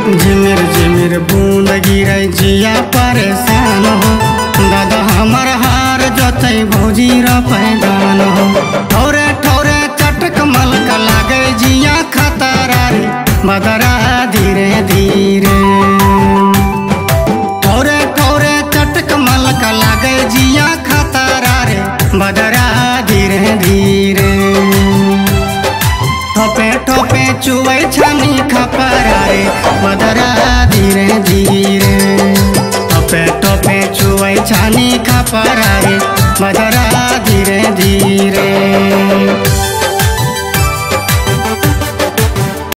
झिमिर झिमिर बूंद गिरे जिया परेशान हो। दादा हमार हार जोते भौजी रो पैदान हो। ठौरे ठौरे चटक मलक लागे जिया खतरा रे बदरा धीरे धीरे। ठौरे ठौरे चटक मलक लागे जिया खतरा रे बदरा धीरे धीरे। ठोपे ठोपे चुवै छानी खपरा रे बदरा धीरे धीरे। ठोपे ठोपे चुवै छानी खपरा